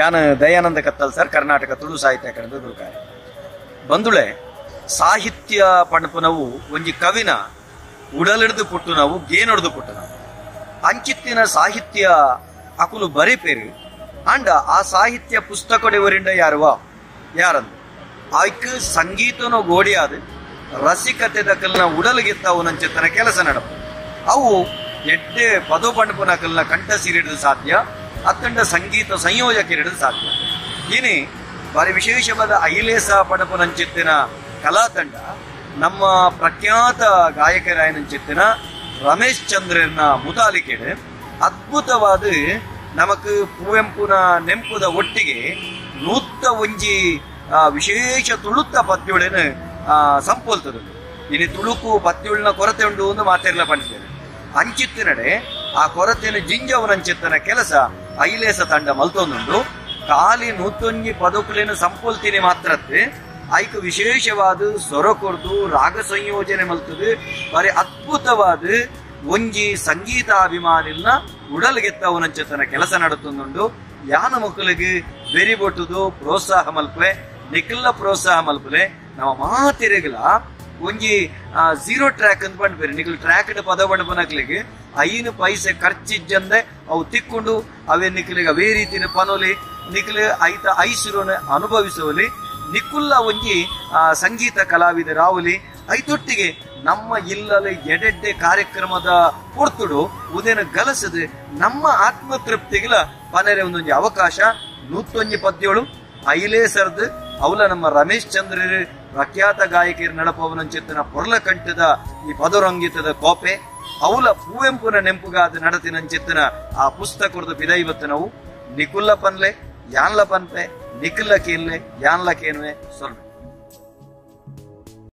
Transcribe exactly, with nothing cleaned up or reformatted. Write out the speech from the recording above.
ಯಾನ ದಯಾನಂದ ಕತ್ತಲ್ ಸರ್ ಕರ್ನಾಟಕ ತುಳು ಸಾಹಿತ್ಯ ಅಕಾಡೆಮಿ ಗುರುಕಾರ ಬಂದುಳೆ ಸಾಹಿತ್ಯ ಪಣಪುನವು ಒಂಜಿ ಕವಿನ ಉಡಲಿಡ್ದು ಪುಟ್ಟು ನಾವು ಗೇನೊಡ್ದು ಪುಟ್ಟು ನಾವು ಅಂಚಿತ್ತಿನ ಸಾಹಿತ್ಯ ಅಕುಲು ಬರೀಪೇರು ಅಂಡ ಆ ಸಾಹಿತ್ಯ ಪುಸ್ತಕಡೆವರಿಂದ ಯಾರುವ ಯಾರಂದು ಆಯ್ಕೆ ಸಂಗೀತನೋ ಗೋಡಿಯಾದ ರಸಿಕತೆ ದಕ್ಕಲ್ನ ಉಡಲಿಗೆತ್ತಾವು ನಂಚಿತ್ತನ ಕೆಲಸ ನಡಪ ಅವು ಎಡ್ಡೆ ಪದೋ ಪಂಪುನಕಲ್ನ ಕಂಠ ಸಿರಿಡಿದು ಸಾಧ್ಯ ಅತ್ತಂಡ ಸಂಗೀತ ಸಂಯೋಜಕ ಹಿಡಿದು ಸಾಧ್ಯ ಇನಿ ಬಾರಿ ವಿಶೇಷವಾದ ಐಲೇಸ ಪಣಪುನಂಚಿತ್ತಿನ ಕಲಾತಂಡ ನಮ್ಮ ಪ್ರಖ್ಯಾತ ಗಾಯಕರಾಯನಂಚಿತ್ತಿನ ರಮೇಶ್ ಚಂದ್ರನ ಮುತಾಲಿಕೆಡೆ ಅದ್ಭುತವಾದ ನಮಕ್ ಕುವೆಂಪುನ ನೆಂಪುದ ಒಟ್ಟಿಗೆ ನೂತ್ತ ಒಂಜಿ ವಿಶೇಷ ತುಳುತ್ತ ಪದ್ಯೋಳನ ಸಂಪೋಲ್ತದ ಇನಿ ತುಳುಕು ಪದ್ಯೋಳನ ಕೊರತೆ ಉಂಡು ಎಂದು ಮಾತೆಲ್ಲ ಪಂಡಿದ್ದೇನೆ ಅಂಚಿತ್ತಿನಡೆ ಆ ಕೊರತೆಯನ್ನು ಜಿಂಜವನಂಚಿತ್ತನ ಕೆಲಸ ಐಲೇಸ ತಂಡ ಮಲ್ತೊಂದುಂಡು ಖಾಲಿ ನೂತೊಂಜಿ ಪದಕುಲಿನ ಸಂಪೋಲ್ತಿನಿ ಮಾತ್ರತ್ತೆ ಐಕ್ ವಿಶೇಷವಾದ ಸ್ವರ ಕೊರ್ದು ರಾಗ ಸಂಯೋಜನೆ ಮಲ್ತದೆ ಬಾರಿ ಅದ್ಭುತವಾದ ಒಂಜಿ ಸಂಗೀತಾಭಿಮಾನಿಲ್ನ ಉಡಲ್ಗೆತ್ತವನಂಚತನ ಕೆಲಸ ನಡುತ್ತುಂಡು ಯಾನ ಮಕ್ಕಳಿಗೆ ಬೆರಿ ಬೊಟ್ಟುದು ಪ್ರೋತ್ಸಾಹ ಮಲ್ಪೆ ನಿಖಿಲ ಪ್ರೋತ್ಸಾಹ ಮಲ್ಪಲೆ ನಮ್ಮ ಮಾತಿರೆಗಲ ಒಂಜಿ ಝೀರೋ ಟ್ರ್ಯಾಕ್ ಅಂತ ಪಂಡ್ಬೇರಿ ನಿಖಿಲ್ ಟ್ರ್ಯಾಕ್ ಪದ ಪಂಡಪನಕ್ಲಿಗೆ ಐನು ಪೈಸೆ ಖರ್ಚಿಜ್ಜಂದೆ ಅವು ತಿಕ್ಕೊಂಡು ಅವೇ ನಿಖಿಲಿಗೆ ಅವೇ ರೀತಿಯ ಪನೋಲಿ ನಿಖಿಲ್ ಐತ ಐಸಿರೋನ ಅನುಭವಿಸುವಲಿ ನಿಖುಲ್ಲ ಒಂಜಿ ಸಂಗೀತ ಕಲಾವಿದರಾವಲಿ ಐತೊಟ್ಟಿಗೆ ನಮ್ಮ ಇಲ್ಲಲೆ ಎಡೆಡ್ಡೆ ಕಾರ್ಯಕ್ರಮದ ಕೊಡ್ತುಡು ಉದೇನ ಗಲಸದು ನಮ್ಮ ಆತ್ಮತೃಪ್ತಿಗಳ ಪನರೆ ಒಂದೊಂಜಿ ಅವಕಾಶ ನೂತ್ತೊಂಜಿ ಪದ್ಯೋಳು ಐಲೇಸರ್ದು ಅವಲ ನಮ್ಮ ರಮೇಶ್ ಚಂದ್ರ ಪ್ರಖ್ಯಾತ ಗಾಯಕಿಯರು ನಡಪವನಂಚಿತ್ತನ ಪೊರ್ಲ ಕಂಠದ ಈ ಪದರಂಗಿತದ ಕೋಪೆ ಅವಲ ಕುವೆಂಪುನ ನೆಂಪುಗಾದ ನಡತಿನಂಚಿತ್ತನ ಆ ಪುಸ್ತಕದ ಬಿದ ಇವತ್ತು ನಾವು ನಿಖುಲ್ಲ ಪನ್ಲೆ ಯಾನ್ಲ ಪನ್ಪೆ ನಿಖಿಲ್ಲ ಕೇನ್ಲೆ ಯಾನ್ಲ ಕೇನ್ವೆ ಸ್ವಲ್ಪ